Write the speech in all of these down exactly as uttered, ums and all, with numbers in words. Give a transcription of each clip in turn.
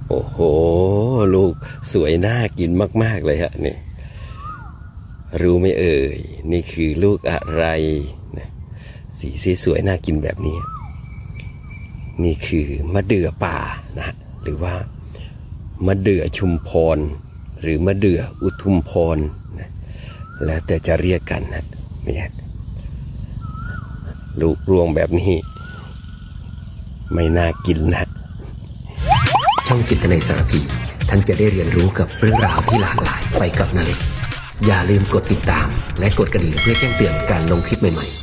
โอ้โหลูกสวยน่ากินมากๆเลยฮะนี่รู้ไหมเอ่ยนี่คือลูกอะไรนะสีสวยๆน่ากินแบบนี้นี่คือมะเดื่อป่านะหรือว่ามะเดื่อชุมพรหรือมะเดื่ออุทุมพรนะแล้วแต่จะเรียกกันนะเนี่ยลูกรวงแบบนี้ไม่น่ากินนะช่องจิตนาสารพีท่านจะได้เรียนรู้กับเรื่องราวที่หลากหลายไปกับนาเล็กอย่าลืมกดติดตามและกดกระดิ่งเพื่อแจ้งเตือนการลงคลิปใหม่ๆ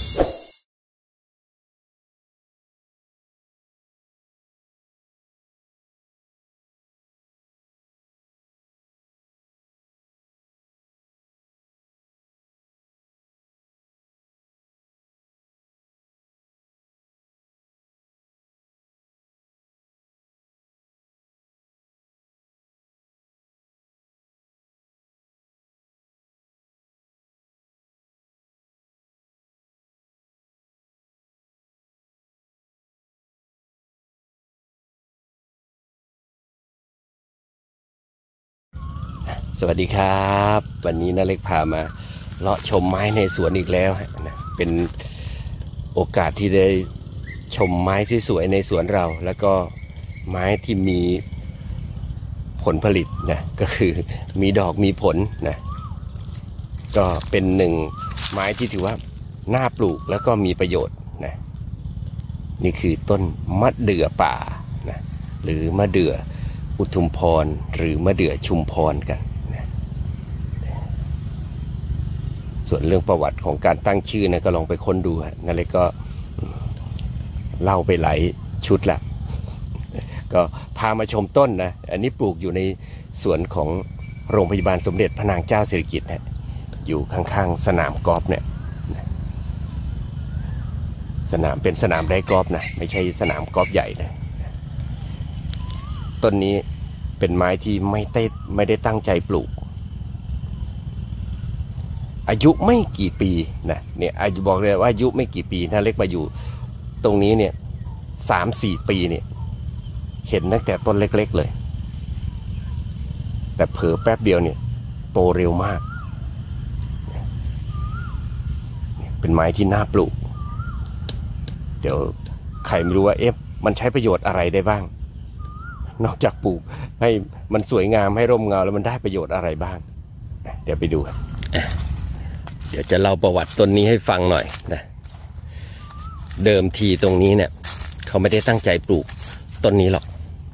สวัสดีครับวันนี้นาเล็กพามาเลาะชมไม้ในสวนอีกแล้วนะเป็นโอกาสที่ได้ชมไม้ที่สวยในสวนเราแล้วก็ไม้ที่มีผลผลิตนะก็คือมีดอกมีผลนะก็เป็นหนึ่งไม้ที่ถือว่าน่าปลูกแล้วก็มีประโยชน์นะนี่คือต้นมะเดื่อป่านะหรือมะเดื่ออุทุมพรหรือมะเดื่อชุมพรกันนะส่วนเรื่องประวัติของการตั้งชื่อนะก็ลองไปค้นดูนั่นเลยก็เล่าไปหลายชุดละก็พามาชมต้นนะอันนี้ปลูกอยู่ในสวนของโรงพยาบาลสมเด็จพระนางเจ้าสิริกิติ์นะอยู่ข้างๆสนามกอล์ฟเนี่ยสนามเป็นสนามไดกอล์ฟนะไม่ใช่สนามกอล์ฟใหญ่นะต้นนี้เป็นไม้ที่ไม่ได้ไม่ได้ตั้งใจปลูกอายุไม่กี่ปีนะเนี่ยอายุบอกเลยว่าอายุไม่กี่ปีนะเล็กมาอยู่ตรงนี้เนี่ยสามสี่ปีเนี่ยเห็นตั้งแต่ต้นเล็กๆเลยแต่เผลอแป๊บเดียวเนี่ยโตเร็วมากเป็นไม้ที่น่าปลูกเดี๋ยวใครไม่รู้ว่าเอ๊ะมันใช้ประโยชน์อะไรได้บ้างนอกจากปลูกให้มันสวยงามให้ร่มเงาแล้วมันได้ประโยชน์อะไรบ้างเดี๋ยวไปดูครับเดี๋ยวจะเล่าประวัติต้นนี้ให้ฟังหน่อยนะเดิมทีตรงนี้เนี่ยเขาไม่ได้ตั้งใจปลูกต้นนี้หรอก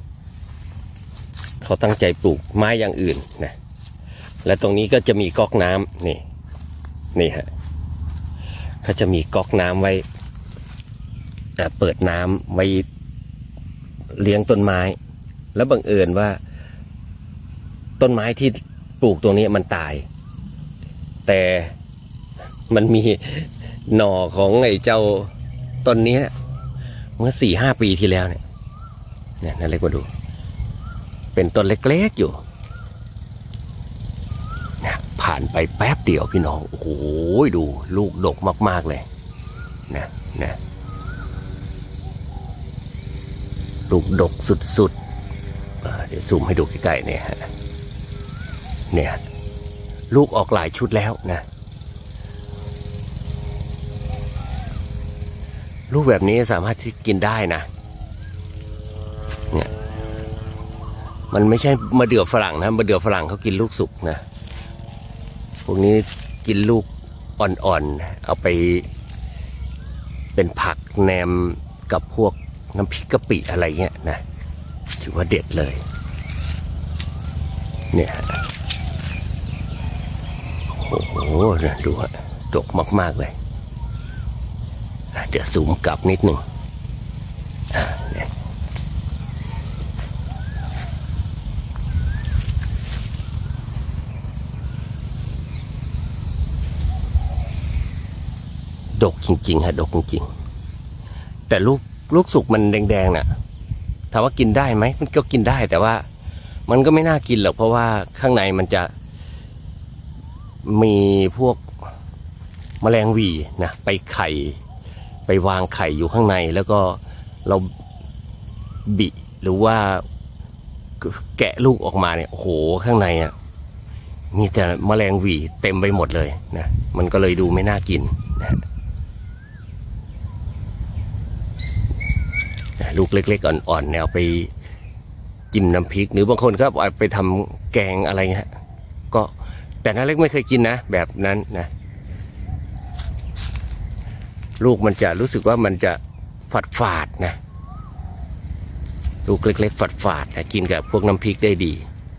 เขาตั้งใจปลูกไม้อย่างอื่นนะและตรงนี้ก็จะมีก๊อกน้ำนี่นี่ฮะเขาจะมีก๊อกน้ำไว้เปิดน้ำไว้เลี้ยงต้นไม้แล้วบังเอิญว่าต้นไม้ที่ปลูกตรงนี้มันตายแต่มันมีหน่อของไอ้เจ้าต้นนี้เมื่อสี่ห้าปีที่แล้วเนี่ยเนี่ยนั่นเล็กมาดูเป็นต้นเล็กๆอยู่เนี่ยผ่านไปแป๊บเดียวพี่น้องโอ้โหดูลูกดกมากๆเลยนะนะลูกดกสุดๆเดี๋ยวซูมให้ดูใกล้ๆเนี่ยฮะเนี่ยลูกออกหลายชุดแล้วนะลูกแบบนี้สามารถที่กินได้นะเนี่ยมันไม่ใช่มะเดื่อฝรั่งนะมะเดื่อฝรั่งเขากินลูกสุกนะพวกนี้กินลูกอ่อนๆเอาไปเป็นผักแหนมกับพวกน้ำพริกกะปิอะไรเงี้ยนะถือว่าเด็ดเลยเนี่ยโอ้โหดูฮะดกมากๆเลยเดี๋ยวซูมกลับนิดหนึ่งดกจริงๆฮะดกจริงๆแต่ลูกลูกสุกมันแดงๆน่ะถามว่ากินได้ไหมมันก็กินได้แต่ว่ามันก็ไม่น่ากินหรอกเพราะว่าข้างในมันจะมีพวกแมลงหวี่นะไปไข่ไปวางไข่อยู่ข้างในแล้วก็เราบิหรือว่าแกะลูกออกมาเนี่ยโอ้โหข้างในอ่ะมีแต่แมลงหวี่เต็มไปหมดเลยนะมันก็เลยดูไม่น่ากินนะลูกเล็กๆอ่อนๆเนี่ยเอาไปจิ้มน้ำพริกหรือบางคนก็เอาไปทำแกงอะไรเงี้ยก็แต่น้าเล็กไม่เคยกินนะแบบนั้นนะลูกมันจะรู้สึกว่ามันจะฝาดฝาดนะลูกเล็กๆฝาดฝาดนะกินกับพวกน้ำพริกได้ดี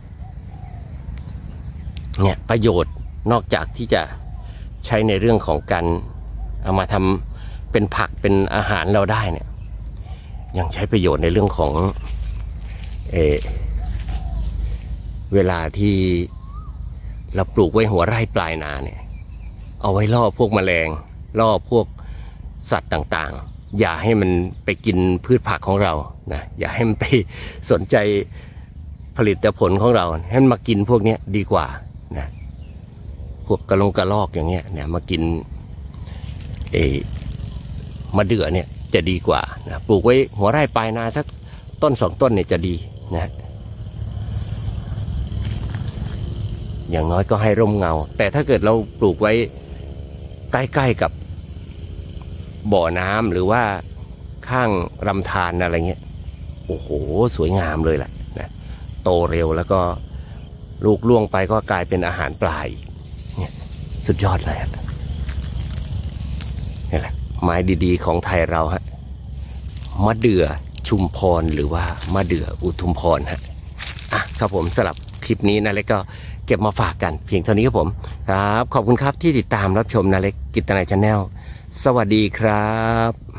เนี่ยประโยชน์นอกจากที่จะใช้ในเรื่องของการเอามาทำเป็นผักเป็นอาหารเราได้เนี่ยยังใช้ประโยชน์ในเรื่องของเออเวลาที่เราปลูกไว้หัวไร่ปลายนาเนี่ยเอาไว้ล่อพวกแมลงล่อพวกสัตว์ต่างๆอย่าให้มันไปกินพืชผักของเรานะอย่าให้มันไปสนใจผลิตผลของเราให้มันมากินพวกนี้ดีกว่านะพวกกระลงกระลอกอย่างเงี้ยเนี่ยมากินเอมะเดื่อเนี่ยจะดีกว่านะปลูกไว้หัวไร่ปลายนาสักต้นสองต้นเนี่ยจะดีนะอย่างน้อยก็ให้ร่มเงาแต่ถ้าเกิดเราปลูกไว้ใกล้ๆกับบ่อน้ำหรือว่าข้างลำธารอะไรเงี้ยโอ้โหสวยงามเลยแหละนะโตเร็วแล้วก็ลูกล่วงไปก็กลายเป็นอาหารปลาอีกเนี่ยสุดยอดเลยนี่แหละไม้ดีๆของไทยเราฮะมะเดื่อชุมพรหรือว่ามะเดื่ออุทุมพรฮะอ่ะครับผมสำหรับคลิปนี้นะเล็กก็เก็บมาฝากกันเพียงเท่านี้ครับผมครับขอบคุณครับที่ติดตามรับชมนาเล็กกิตตินัยชาแนลสวัสดีครับ